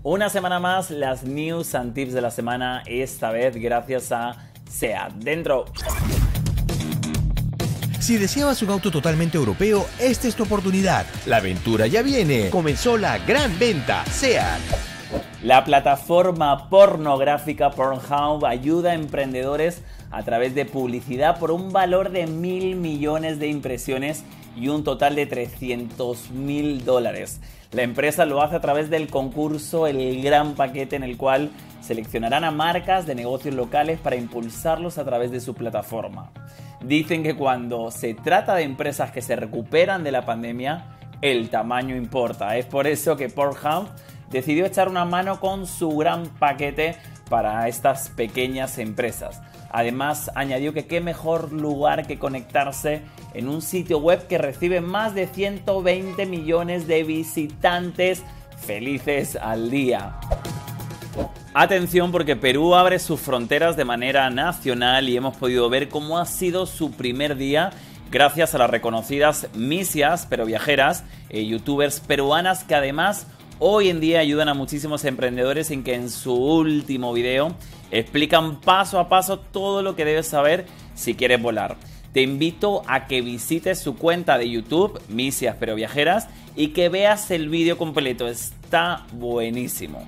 Una semana más, las news and tips de la semana, esta vez gracias a SEAT. Dentro. Si deseabas un auto totalmente europeo, esta es tu oportunidad. La aventura ya viene. Comenzó la gran venta SEAT. La plataforma pornográfica Pornhub ayuda a emprendedores a través de publicidad por un valor de 1.000 millones de impresiones y un total de $300.000. La empresa lo hace a través del concurso El Gran Paquete, en el cual seleccionarán a marcas de negocios locales para impulsarlos a través de su plataforma. Dicen que cuando se trata de empresas que se recuperan de la pandemia, el tamaño importa. Es por eso que Pornhub decidió echar una mano con su gran paquete para estas pequeñas empresas. Además, añadió que qué mejor lugar que conectarse en un sitio web que recibe más de 120 millones de visitantes felices al día. Atención, porque Perú abre sus fronteras de manera nacional y hemos podido ver cómo ha sido su primer día gracias a las reconocidas misias, pero viajeras, youtubers peruanas que además hoy en día ayudan a muchísimos emprendedores en que en su último video explican paso a paso todo lo que debes saber si quieres volar. Te invito a que visites su cuenta de YouTube, Misias pero Viajeras, y que veas el vídeo completo. Está buenísimo.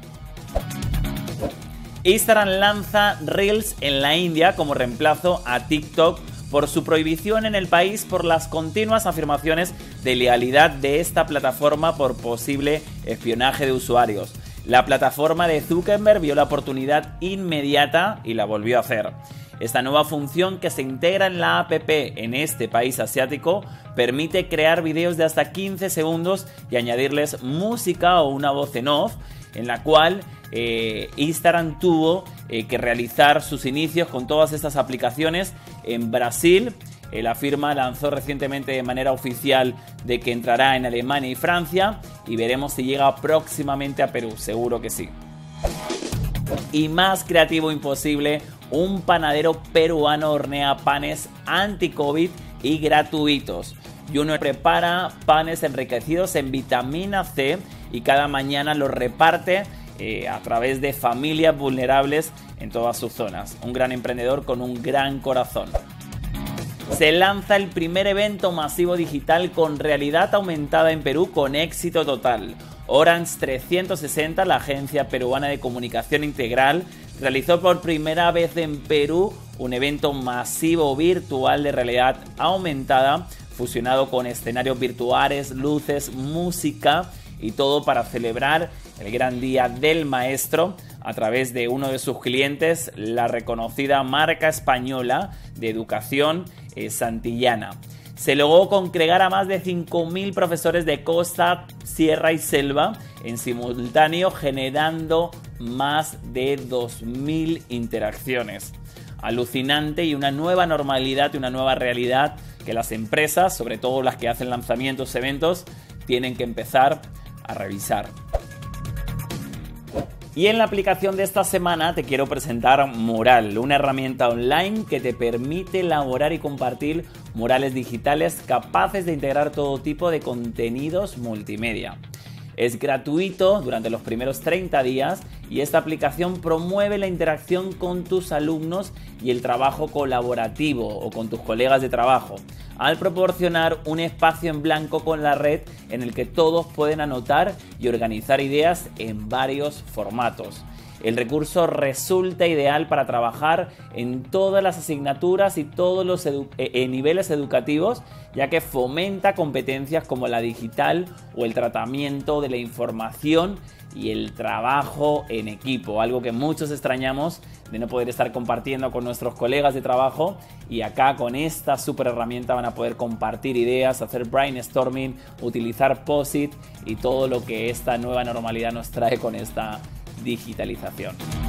Instagram lanza Reels en la India como reemplazo a TikTok por su prohibición en el país por las continuas afirmaciones de ilegalidad de esta plataforma por posible espionaje de usuarios. La plataforma de Zuckerberg vio la oportunidad inmediata y la volvió a hacer. Esta nueva función, que se integra en la app en este país asiático, permite crear vídeos de hasta 15 segundos y añadirles música o una voz en off, en la cual Instagram tuvo que realizar sus inicios con todas estas aplicaciones en Brasil. La firma lanzó recientemente de manera oficial de que entrará en Alemania y Francia, y veremos si llega próximamente a Perú, seguro que sí. Y más creativo imposible, un panadero peruano hornea panes anti-COVID y gratuitos. Junior prepara panes enriquecidos en vitamina C y cada mañana los reparte a través de familias vulnerables en todas sus zonas. Un gran emprendedor con un gran corazón. Se lanza el primer evento masivo digital con realidad aumentada en Perú con éxito total. Orange 360, la agencia peruana de comunicación integral, realizó por primera vez en Perú un evento masivo virtual de realidad aumentada, fusionado con escenarios virtuales, luces, música y todo para celebrar el gran día del maestro a través de uno de sus clientes, la reconocida marca española de educación Santillana. Se logró congregar a más de 5.000 profesores de costa, sierra y selva en simultáneo, generando más de 2.000 interacciones. Alucinante, y una nueva normalidad y una nueva realidad que las empresas, sobre todo las que hacen lanzamientos, eventos, tienen que empezar a revisar. Y en la aplicación de esta semana te quiero presentar Mural, una herramienta online que te permite elaborar y compartir murales digitales capaces de integrar todo tipo de contenidos multimedia. Es gratuito durante los primeros 30 días y esta aplicación promueve la interacción con tus alumnos y el trabajo colaborativo o con tus colegas de trabajo, al proporcionar un espacio en blanco con la red en el que todos pueden anotar y organizar ideas en varios formatos. El recurso resulta ideal para trabajar en todas las asignaturas y todos los niveles educativos, ya que fomenta competencias como la digital o el tratamiento de la información y el trabajo en equipo, algo que muchos extrañamos de no poder estar compartiendo con nuestros colegas de trabajo, y acá con esta super herramienta van a poder compartir ideas, hacer brainstorming, utilizar POSIT y todo lo que esta nueva normalidad nos trae con esta digitalización.